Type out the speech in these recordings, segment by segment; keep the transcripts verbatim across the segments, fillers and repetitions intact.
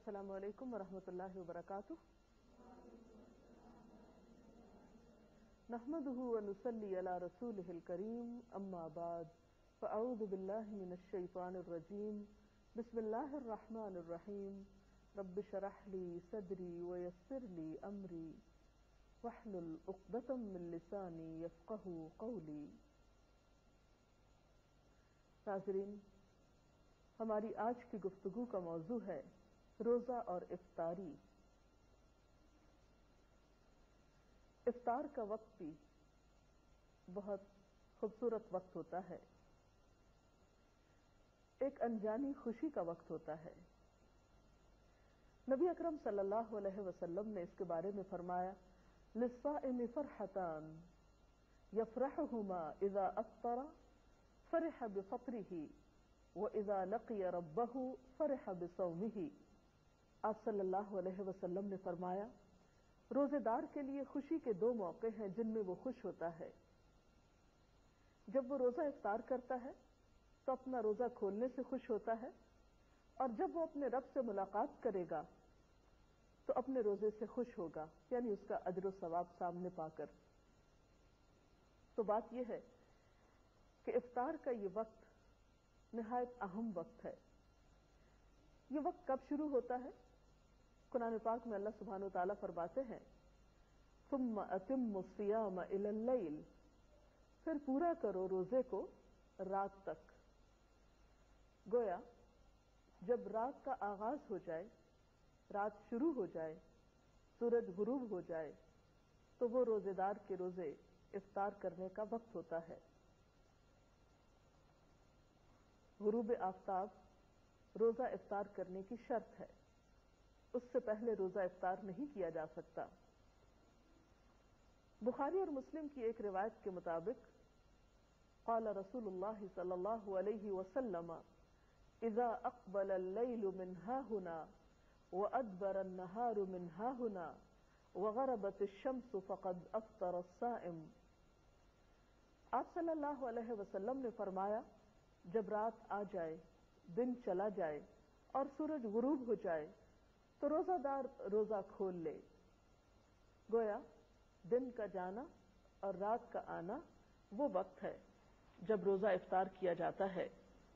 السلام علیکم ورحمۃ اللہ وبرکاتہ. نحمده ونصلي على رسوله الكريم اما بعد فاعوذ بالله من الشيطان الرجيم. بسم الله الرحمن الرحيم. رب اشرح لي صدري ويسر لي امري واحلل عقدة من لساني يفقهوا قولي. ناظرین، ہماری آج کی گفتگو کا موضوع ہے روزہ اور افطاری. افطار کا وقت بھی بہت خوبصورت وقت ہوتا ہے، ایک انجانی خوشی کا وقت ہوتا ہے. نبی اکرم صلی اللہ علیہ وسلم نے اس کے بارے میں فرمایا للصائم فرحتان يفرحهما اذا افطر فرح بفطره وَإِذَا لَقِيَ رَبَّهُ فَرِحَ بِصَوْمِهِ. آپ صلی اللہ علیہ وسلم نے فرمایا روزے دار کے لیے خوشی کے دو موقع ہیں جن میں وہ خوش ہوتا ہے. جب وہ روزہ افطار کرتا ہے تو اپنا روزہ کھولنے سے خوش ہوتا ہے، اور جب وہ اپنے رب سے ملاقات کرے گا تو اپنے روزے سے خوش ہوگا، یعنی اس کا اجر و ثواب سامنے پا کر. تو بات یہ ہے کہ افطار کا یہ وقت نہایت اہم وقت ہے. یہ وقت کب شروع ہوتا ہے؟ قرآن پاک میں اللہ سبحانہ وتعالیٰ فرماتے ہیں ثم اتم الصیام الی اللیل، پھر پورا کرو روزے کو رات تک. گویا جب رات کا آغاز ہو جائے، رات شروع ہو جائے، سورج غروب ہو جائے تو وہ روزے دار کے روزے افطار کرنے کا وقت ہوتا ہے. غروب آفتاب روزہ افطار کرنے کی شرط ہے، اس سے پہلے روزہ افطار نہیں کیا جا سکتا. بخاری اور مسلم کی ایک روایت کے مطابق قال رسول اللہ صلی اللہ علیہ وسلم اذا اقبل اللیل من ہاہنا وادبر النہار من ہاہنا وغربت الشمس فقد افطر الصائم. آپ صلی اللہ علیہ وسلم نے فرمایا جب رات آ جائے، دن چلا جائے اور سورج غروب ہو جائے تو روزہ دار روزہ کھول لے. گویا دن کا جانا اور رات کا آنا وہ وقت ہے جب روزہ افطار کیا جاتا ہے.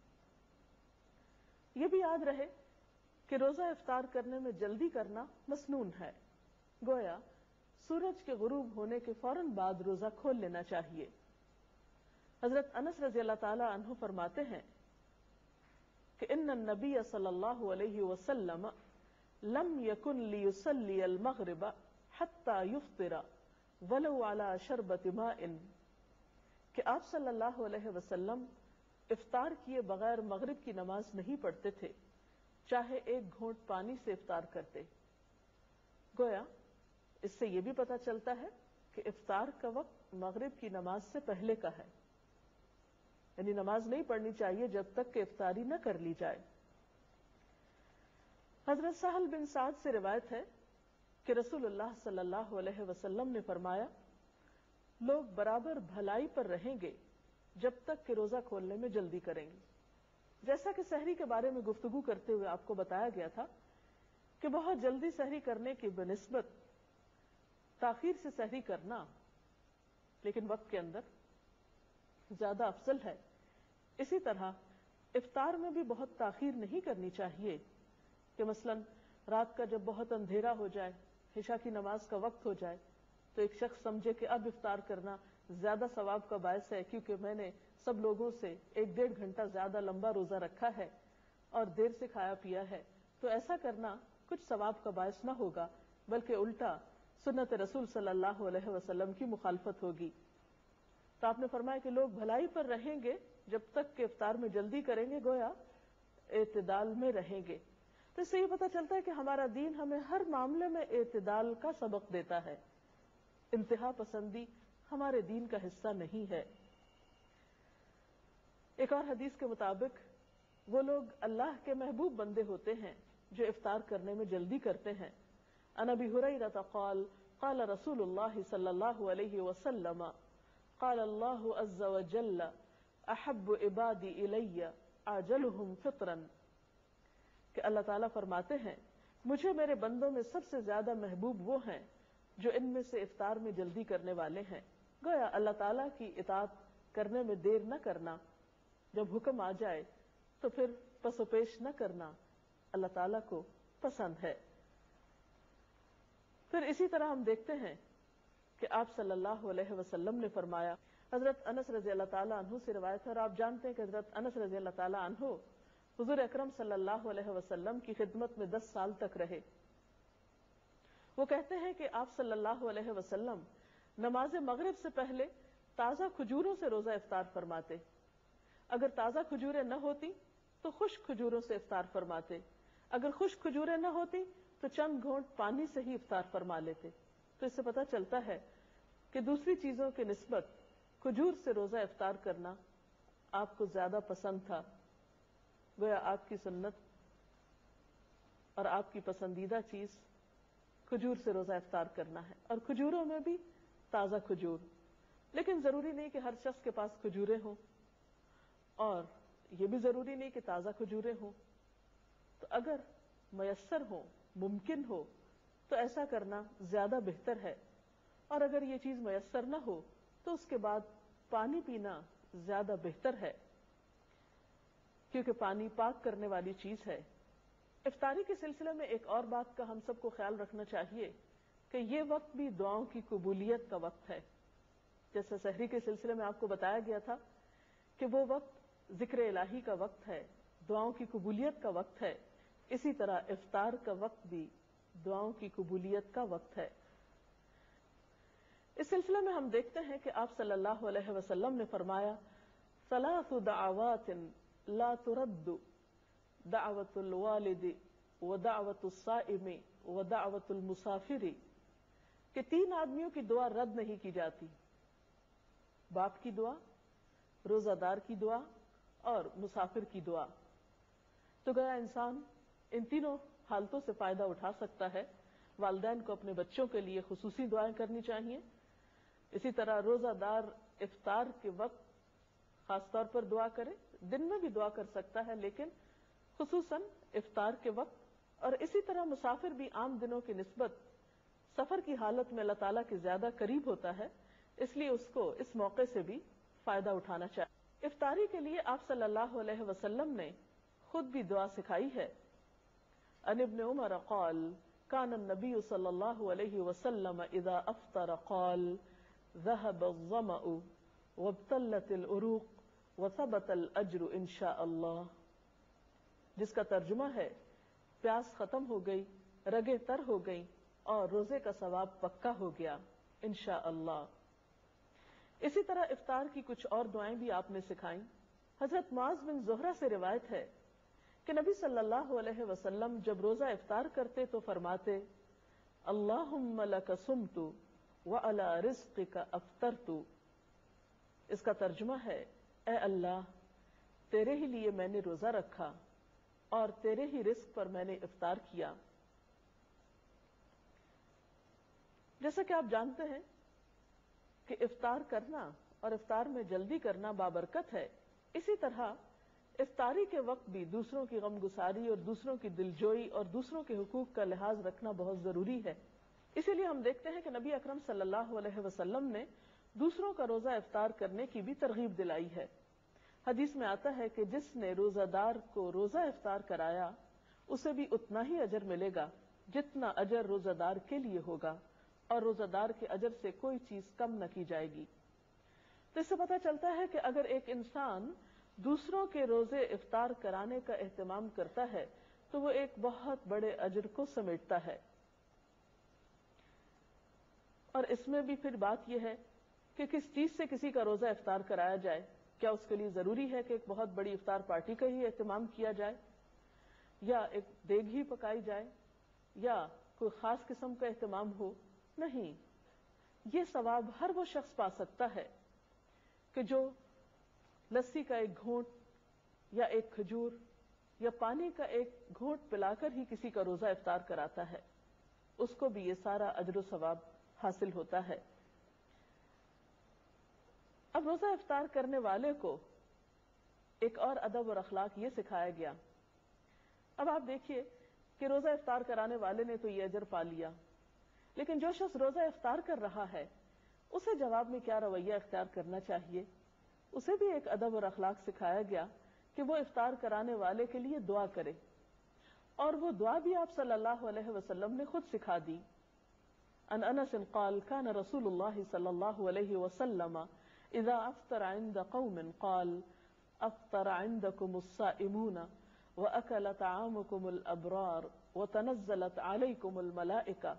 یہ بھی یاد رہے کہ روزہ افطار کرنے میں جلدی کرنا مسنون ہے. گویا سورج کے غروب ہونے کے فوراً بعد روزہ کھول لینا چاہیے. حضرت انس رضی اللہ تعالی عنہ فرماتے ہیں کہ ان النبی صلی اللہ علیہ وسلم لم یکن لیصلی المغرب حتی یفطر ولو علی شربۃ ماء، کہ آپ صلی اللہ علیہ وسلم افطار کیے بغیر مغرب کی نماز نہیں پڑھتے تھے، چاہے ایک گھونٹ پانی سے افطار کرتے. گویا اس سے یہ بھی پتہ چلتا ہے کہ افطار کا وقت مغرب کی نماز سے پہلے کا ہے، یعنی نماز نہیں پڑھنی چاہیے جب تک کہ افطاری نہ کر لی جائے. حضرت سہل بن سعد سے روایت ہے کہ رسول اللہ صلی اللہ علیہ وسلم نے فرمایا لوگ برابر بھلائی پر رہیں گے جب تک کہ روزہ کھولنے میں جلدی کریں گے. جیسا کہ سحری کے بارے میں گفتگو کرتے ہوئے آپ کو بتایا گیا تھا کہ بہت جلدی سحری کرنے کی بنسبت تاخیر سے سحری کرنا لیکن وقت کے اندر زیادہ افضل ہے. اسی طرح افطار میں بھی بہت تاخیر نہیں کرنی چاہیے کہ مثلا رات کا جب بہت اندھیرا ہو جائے، عشاء کی نماز کا وقت ہو جائے تو ایک شخص سمجھے کہ اب افطار کرنا زیادہ ثواب کا باعث ہے کیونکہ میں نے سب لوگوں سے ایک ڈیڑھ گھنٹہ زیادہ لمبا روزہ رکھا ہے اور دیر سے کھایا پیا ہے، تو ایسا کرنا کچھ ثواب کا باعث نہ ہوگا بلکہ الٹا سنت رسول صلی اللہ علیہ وسلم کی مخالفت ہوگی. تو آپ نے فرمایا کہ لوگ بھلائی پر رہیں گے جب تک کہ افطار میں جلدی کریں گے، گویا اعتدال میں رہیں گے. تو اس سے یہ پتہ چلتا ہے کہ ہمارا دین ہمیں ہر معاملے میں اعتدال کا سبق دیتا ہے. انتہا پسندی ہمارے دین کا حصہ نہیں ہے. ایک اور حدیث کے مطابق وہ لوگ اللہ کے محبوب بندے ہوتے ہیں جو افطار کرنے میں جلدی کرتے ہیں. عن ابی ہریرہ قال قال رسول اللہ صلی اللہ علیہ وسلم قال اللہ عز وجل احب عبادی الی اعجلہم فطرا، کہ اللہ تعالیٰ فرماتے ہیں مجھے میرے بندوں میں سب سے زیادہ محبوب وہ ہیں جو ان میں سے افطار میں جلدی کرنے والے ہیں۔ گویا اللہ تعالیٰ کی اطاعت کرنے میں دیر نہ کرنا، جب حکم آ جائے تو پھر پس و پیش نہ کرنا اللہ تعالیٰ کو پسند ہے۔ پھر اسی طرح ہم دیکھتے ہیں کہ آپ صلی اللہ علیہ وسلم نے فرمایا، حضرت انس رضی اللہ تعالیٰ عنہ سے روایت ہے، اور آپ جانتے ہیں کہ حضرت انس رضی اللہ تعالیٰ عنہ حضور اکرم صلی اللہ علیہ وسلم کی خدمت میں دس سال تک رہے۔ وہ کہتے ہیں کہ آپ صلی اللہ علیہ وسلم نماز مغرب سے پہلے تازہ کھجوروں سے روزہ افطار فرماتے، اگر تازہ کھجوریں نہ ہوتی تو خشک کھجوروں سے افطار فرماتے، اگر خشک کھجوریں نہ ہوتی تو چند گھونٹ پانی سے ہی افطار فرما لیتے۔ تو اس سے پتہ چلتا ہے کہ دوسری چیزوں کے نسبت کھجور سے روزہ افطار کرنا آپ کو زیادہ پسند تھا، گویا آپ کی سنت اور آپ کی پسندیدہ چیز کھجور سے روزہ افطار کرنا ہے، اور کھجوروں میں بھی تازہ کھجور۔ لیکن ضروری نہیں کہ ہر شخص کے پاس کھجوریں ہوں، اور یہ بھی ضروری نہیں کہ تازہ کھجوریں ہوں، تو اگر میسر ہو، ممکن ہو تو ایسا کرنا زیادہ بہتر ہے، اور اگر یہ چیز میسر نہ ہو تو اس کے بعد پانی پینا زیادہ بہتر ہے، کیونکہ پانی پاک کرنے والی چیز ہے۔ افطاری کے سلسلے میں ایک اور بات کا ہم سب کو خیال رکھنا چاہیے کہ یہ وقت بھی دعاؤں کی قبولیت کا وقت ہے۔ جیسے سحری کے سلسلے میں آپ کو بتایا گیا تھا کہ وہ وقت ذکر الہی کا وقت ہے، دعاؤں کی قبولیت کا وقت ہے، اسی طرح افطار کا وقت بھی دعاؤں کی قبولیت کا وقت ہے۔ اس سلسلے میں ہم دیکھتے ہیں کہ آپ صلی اللہ علیہ وسلم نے فرمایا، ثلاث دعوات لا ترد، دعوت الوالد ودعوت الصائم ودعوت المسافر، کہ تین آدمیوں کی دعا رد نہیں کی جاتی، باپ کی دعا، روزہ دار کی دعا اور مسافر کی دعا۔ تو گیا انسان ان تینوں حالتوں سے فائدہ اٹھا سکتا ہے۔ والدین کو اپنے بچوں کے لیے خصوصی دعائیں کرنی چاہیے، اسی طرح روزہ دار افطار کے وقت خاص طور پر دعا کرے، دن میں بھی دعا کر سکتا ہے لیکن خصوصاً افطار کے وقت، اور اسی طرح مسافر بھی عام دنوں کی نسبت سفر کی حالت میں اللہ تعالیٰ کے زیادہ قریب ہوتا ہے، اس لیے اس کو اس موقع سے بھی فائدہ اٹھانا چاہیے۔ افطاری کے لیے آپ صلی اللہ علیہ وسلم نے خود بھی دعا سکھائی ہے۔ عن ابن عمر قال كان النبي صلى الله عليه وسلم اذا افطر قال ذهب الظمأ وابتلت العروق وثبت الاجر ان شاء الله، جس کا ترجمہ ہے پیاس ختم ہو گئی، رگیں تر ہو گئی اور روزے کا ثواب پکا ہو گیا انشاءاللہ۔ اسی طرح افطار کی کچھ اور دعائیں بھی آپ نے سکھائیں۔ حضرت معاذ بن زہرہ سے روایت ہے کہ نبی صلی اللہ علیہ وسلم جب روزہ افطار کرتے تو فرماتے، اللہم لک صمت وعلی رزقک افطرت۔ اس کا ترجمہ ہے، اے اللہ، تیرے ہی لیے میں نے روزہ رکھا اور تیرے ہی رزق پر میں نے افطار کیا۔ جیسا کہ آپ جانتے ہیں کہ افطار کرنا اور افطار میں جلدی کرنا بابرکت ہے، اسی طرح افطاری کے وقت بھی دوسروں کی غم گساری اور دوسروں کی دلجوئی اور دوسروں کے حقوق کا لحاظ رکھنا بہت ضروری ہے۔ اسی لیے ہم دیکھتے ہیں کہ نبی اکرم صلی اللہ علیہ وسلم نے دوسروں کا روزہ افطار کرنے کی بھی ترغیب دلائی ہے۔ حدیث میں آتا ہے کہ جس نے روزہ دار کو روزہ افطار کرایا اسے بھی اتنا ہی اجر ملے گا جتنا اجر روزہ دار کے لیے ہوگا، اور روزہ دار کے اجر سے کوئی چیز کم نہ کی جائے گی۔ تو اس سے پتہ چلتا ہے کہ اگر ایک انسان دوسروں کے روزے افطار کرانے کا اہتمام کرتا ہے تو وہ ایک بہت بڑے اجر کو سمیٹتا ہے۔ اور اس میں بھی پھر بات یہ ہے کہ کس چیز سے کسی کا روزہ افطار کرایا جائے۔ کیا اس کے لیے ضروری ہے کہ ایک بہت بڑی افطار پارٹی کا ہی اہتمام کیا جائے، یا ایک دیگ ہی پکائی جائے، یا کوئی خاص قسم کا اہتمام ہو؟ نہیں، یہ ثواب ہر وہ شخص پا سکتا ہے کہ جو لسی کا ایک گھونٹ یا ایک کھجور یا پانی کا ایک گھونٹ پلا کر ہی کسی کا روزہ افطار کراتا ہے، اس کو بھی یہ سارا اجر و ثواب حاصل ہوتا ہے۔ اب روزہ افطار کرنے والے کو ایک اور ادب اور اخلاق یہ سکھایا گیا۔ اب آپ دیکھیے کہ روزہ افطار کرانے والے نے تو یہ اجر پا لیا، لیکن جو شخص روزہ افطار کر رہا ہے اسے جواب میں کیا رویہ اختیار کرنا چاہیے؟ اسے بھی ایک ادب اور اخلاق سکھایا گیا کہ وہ افطار کرانے والے کے لیے دعا کرے، اور وہ دعا بھی آپ صلی اللہ علیہ وسلم نے خود سکھا دی۔ ان انس قال كان رسول الله صلی اللہ علیہ وسلم اذا افطر عند قوم قال افطر عندكم الصائمون واكل طعامكم الابرار وتنزلت عليكم الملائکہ۔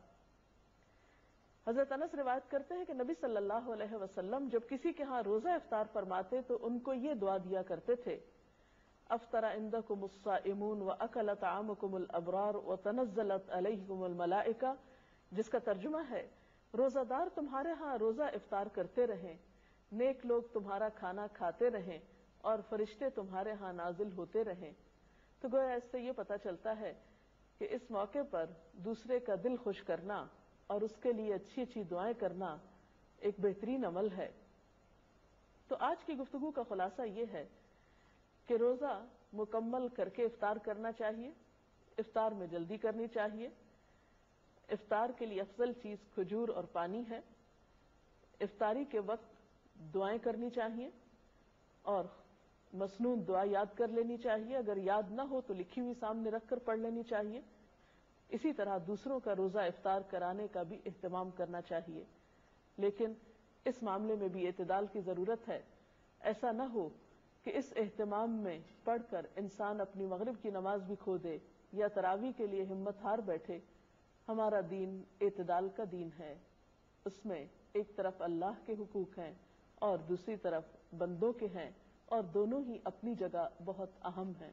حضرت انس روایت کرتے ہیں کہ نبی صلی اللہ علیہ وسلم جب کسی کے ہاں روزہ افطار فرماتے تو ان کو یہ دعا دیا کرتے تھے، افطر عندکم الصائمون واکل طعامکم الابرار وتنزلت علیکم الملائکہ، جس کا ترجمہ ہے روزہ دار تمہارے ہاں روزہ افطار کرتے رہیں، نیک لوگ تمہارا کھانا کھاتے رہیں، اور فرشتے تمہارے ہاں نازل ہوتے رہیں۔ تو گویا اس سے یہ پتہ چلتا ہے کہ اس موقع پر دوسرے کا دل خوش کرنا اور اس کے لیے اچھی اچھی دعائیں کرنا ایک بہترین عمل ہے۔ تو آج کی گفتگو کا خلاصہ یہ ہے کہ روزہ مکمل کر کے افطار کرنا چاہیے، افطار میں جلدی کرنی چاہیے، افطار کے لیے افضل چیز کھجور اور پانی ہے، افطاری کے وقت دعائیں کرنی چاہیے اور مسنون دعا یاد کر لینی چاہیے، اگر یاد نہ ہو تو لکھی ہوئی سامنے رکھ کر پڑھ لینی چاہیے۔ اسی طرح دوسروں کا روزہ افطار کرانے کا بھی اہتمام کرنا چاہیے، لیکن اس معاملے میں بھی اعتدال کی ضرورت ہے۔ ایسا نہ ہو کہ اس اہتمام میں پڑھ کر انسان اپنی مغرب کی نماز بھی کھو دے یا تراویح کے لیے ہمت ہار بیٹھے۔ ہمارا دین اعتدال کا دین ہے، اس میں ایک طرف اللہ کے حقوق ہیں اور دوسری طرف بندوں کے ہیں، اور دونوں ہی اپنی جگہ بہت اہم ہیں۔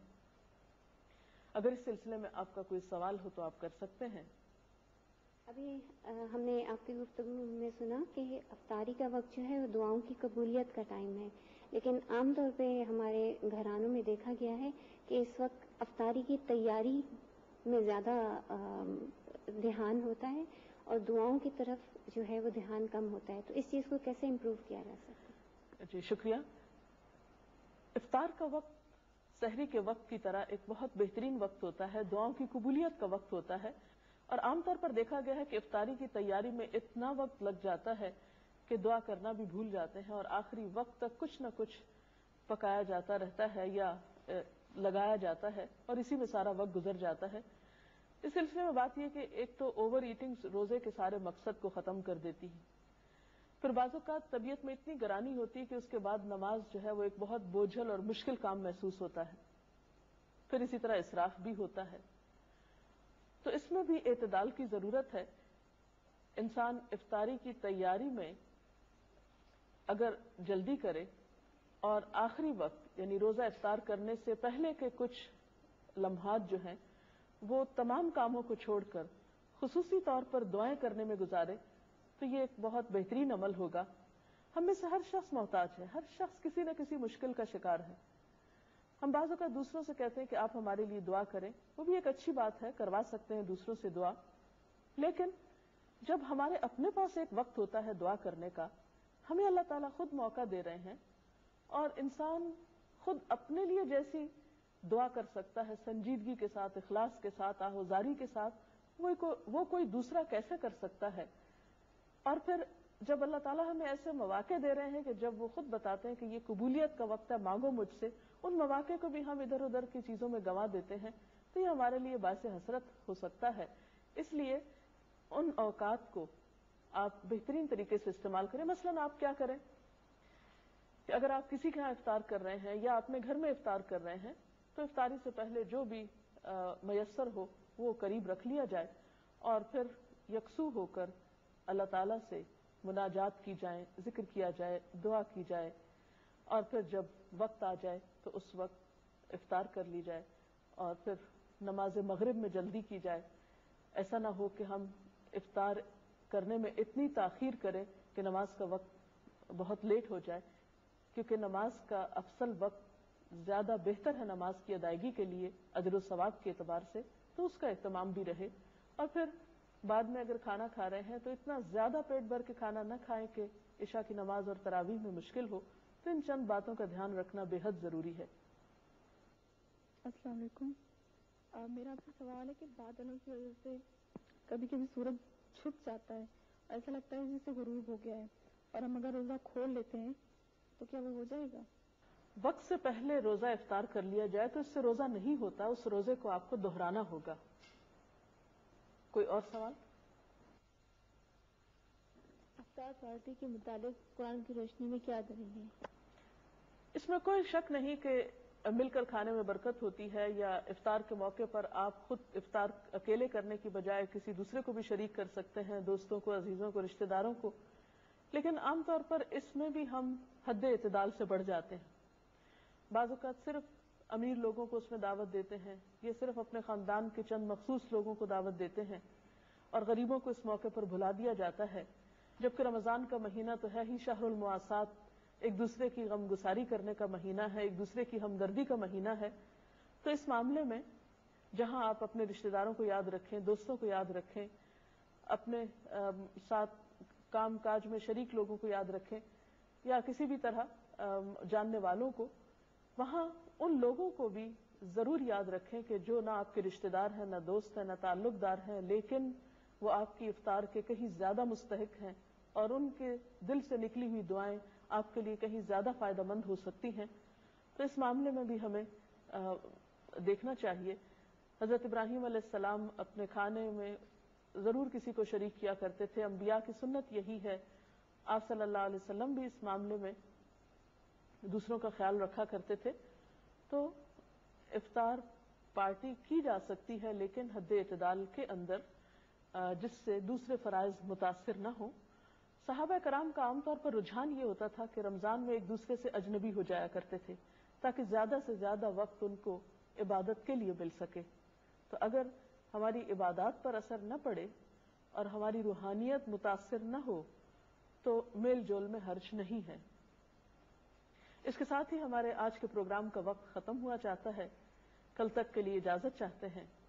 اگر اس سلسلے میں آپ کا کوئی سوال ہو تو آپ کر سکتے ہیں۔ ابھی ہم نے آپ کی گفتگو میں سنا کہ افطاری کا وقت جو ہے وہ دعاؤں کی قبولیت کا ٹائم ہے، لیکن عام طور پہ ہمارے گھرانوں میں دیکھا گیا ہے کہ اس وقت افطاری کی تیاری میں زیادہ دھیان ہوتا ہے اور دعاؤں کی طرف جو ہے وہ دھیان کم ہوتا ہے، تو اس چیز کو کیسے امپروو کیا جا سکتا ہے؟ جی شکریہ۔ افطار کا وقت سحری کے وقت کی طرح ایک بہت بہترین وقت ہوتا ہے، دعاؤں کی قبولیت کا وقت ہوتا ہے، اور عام طور پر دیکھا گیا ہے کہ افطاری کی تیاری میں اتنا وقت لگ جاتا ہے کہ دعا کرنا بھی بھول جاتے ہیں، اور آخری وقت تک کچھ نہ کچھ پکایا جاتا رہتا ہے یا لگایا جاتا ہے، اور اسی میں سارا وقت گزر جاتا ہے۔ اس سلسلے میں بات یہ کہ ایک تو اوور ایٹنگ روزے کے سارے مقصد کو ختم کر دیتی ہے، پھر بعض اوقات طبیعت میں اتنی گرانی ہوتی ہے کہ اس کے بعد نماز جو ہے وہ ایک بہت بوجھل اور مشکل کام محسوس ہوتا ہے، پھر اسی طرح اسراف بھی ہوتا ہے۔ تو اس میں بھی اعتدال کی ضرورت ہے۔ انسان افطاری کی تیاری میں اگر جلدی کرے اور آخری وقت یعنی روزہ افطار کرنے سے پہلے کے کچھ لمحات جو ہیں وہ تمام کاموں کو چھوڑ کر خصوصی طور پر دعائیں کرنے میں گزارے تو یہ ایک بہت بہترین عمل ہوگا۔ ہم میں سے ہر شخص محتاج ہے، ہر شخص کسی نہ کسی مشکل کا شکار ہے۔ ہم بعض اوقات دوسروں سے کہتے ہیں کہ آپ ہمارے لیے دعا کریں، وہ بھی ایک اچھی بات ہے، کروا سکتے ہیں دوسروں سے دعا، لیکن جب ہمارے اپنے پاس ایک وقت ہوتا ہے دعا کرنے کا، ہمیں اللہ تعالیٰ خود موقع دے رہے ہیں، اور انسان خود اپنے لیے جیسی دعا کر سکتا ہے سنجیدگی کے ساتھ، اخلاص کے ساتھ، آہوزاری کے ساتھ، وہ کو وہ کوئی دوسرا کیسے کر سکتا ہے؟ اور پھر جب اللہ تعالیٰ ہمیں ایسے مواقع دے رہے ہیں کہ جب وہ خود بتاتے ہیں کہ یہ قبولیت کا وقت ہے، مانگو مجھ سے، ان مواقع کو بھی ہم ادھر ادھر کی چیزوں میں گنوا دیتے ہیں، تو یہ ہمارے لیے باعث حسرت ہو سکتا ہے۔ اس لیے ان اوقات کو آپ بہترین طریقے سے استعمال کریں۔ مثلاً آپ کیا کریں کہ اگر آپ کسی کے ہاں افطار کر رہے ہیں یا اپنے گھر میں افطار کر رہے ہیں تو افطاری سے پہلے جو بھی میسر ہو وہ قریب رکھ لیا جائے، اور پھر یکسو ہو کر اللہ تعالیٰ سے مناجات کی جائیں، ذکر کیا جائے، دعا کی جائے، اور پھر جب وقت آ جائے تو اس وقت افطار کر لی جائے، اور پھر نماز مغرب میں جلدی کی جائے۔ ایسا نہ ہو کہ ہم افطار کرنے میں اتنی تاخیر کریں کہ نماز کا وقت بہت لیٹ ہو جائے، کیونکہ نماز کا افضل وقت زیادہ بہتر ہے نماز کی ادائیگی کے لیے اجر و ثواب کے اعتبار سے، تو اس کا اہتمام بھی رہے۔ اور پھر بعد میں اگر کھانا کھا رہے ہیں تو اتنا زیادہ پیٹ بھر کے کھانا نہ کھائیں کہ عشاء کی نماز اور تراویح میں مشکل ہو۔ تو ان چند باتوں کا دھیان رکھنا بے حد ضروری ہے۔ السلام علیکم۔ میرا آپ سے سوال ہے کہ بادلوں کی وجہ سے کبھی کبھی سورج چھپ جاتا ہے, ایسا لگتا ہے جیسے غروب ہو گیا ہے, اور ہم اگر روزہ کھول لیتے ہیں تو کیا وہ ہو جائے گا؟ وقت سے پہلے روزہ افطار کر لیا جائے تو اس سے روزہ نہیں ہوتا, اس روزے کو آپ کو دہرانا ہوگا. کوئی اور سوال؟ افطار پارٹی کے متعلق قرآن کی روشنی میں کیا دلیل ہے؟ اس میں کوئی شک نہیں کہ مل کر کھانے میں برکت ہوتی ہے, یا افطار کے موقع پر آپ خود افطار اکیلے کرنے کی بجائے کسی دوسرے کو بھی شریک کر سکتے ہیں, دوستوں کو, عزیزوں کو, رشتہ داروں کو. لیکن عام طور پر اس میں بھی ہم حد اعتدال سے بڑھ جاتے ہیں. بعض اوقات صرف امیر لوگوں کو اس میں دعوت دیتے ہیں, یہ صرف اپنے خاندان کے چند مخصوص لوگوں کو دعوت دیتے ہیں, اور غریبوں کو اس موقع پر بھلا دیا جاتا ہے, جبکہ رمضان کا مہینہ تو ہے ہی شہر المواسات, ایک دوسرے کی غم گساری کرنے کا مہینہ ہے, ایک دوسرے کی ہمدردی کا مہینہ ہے. تو اس معاملے میں جہاں آپ اپنے رشتہ داروں کو یاد رکھیں, دوستوں کو یاد رکھیں, اپنے ساتھ کام کاج میں شریک لوگوں کو یاد رکھیں, یا کسی بھی طرح جاننے والوں کو, وہاں ان لوگوں کو بھی ضرور یاد رکھیں کہ جو نہ آپ کے رشتہ دار ہیں, نہ دوست ہیں, نہ تعلق دار ہیں, لیکن وہ آپ کی افطار کے کہیں زیادہ مستحق ہیں, اور ان کے دل سے نکلی ہوئی دعائیں آپ کے لیے کہیں زیادہ فائدہ مند ہو سکتی ہیں. تو اس معاملے میں بھی ہمیں دیکھنا چاہیے. حضرت ابراہیم علیہ السلام اپنے کھانے میں ضرور کسی کو شریک کیا کرتے تھے, انبیاء کی سنت یہی ہے. آپ صلی اللہ علیہ وسلم بھی اس معاملے میں دوسروں کا خیال رکھا کرتے تھے. تو افطار پارٹی کی جا سکتی ہے, لیکن حد اعتدال کے اندر, جس سے دوسرے فرائض متاثر نہ ہوں. صحابہ کرام کا عام طور پر رجحان یہ ہوتا تھا کہ رمضان میں ایک دوسرے سے اجنبی ہو جایا کرتے تھے, تاکہ زیادہ سے زیادہ وقت ان کو عبادت کے لیے مل سکے. تو اگر ہماری عبادات پر اثر نہ پڑے اور ہماری روحانیت متاثر نہ ہو تو میل جول میں حرج نہیں ہے. اس کے ساتھ ہی ہمارے آج کے پروگرام کا وقت ختم ہوا چاہتا ہے. کل تک کے لیے اجازت چاہتے ہیں.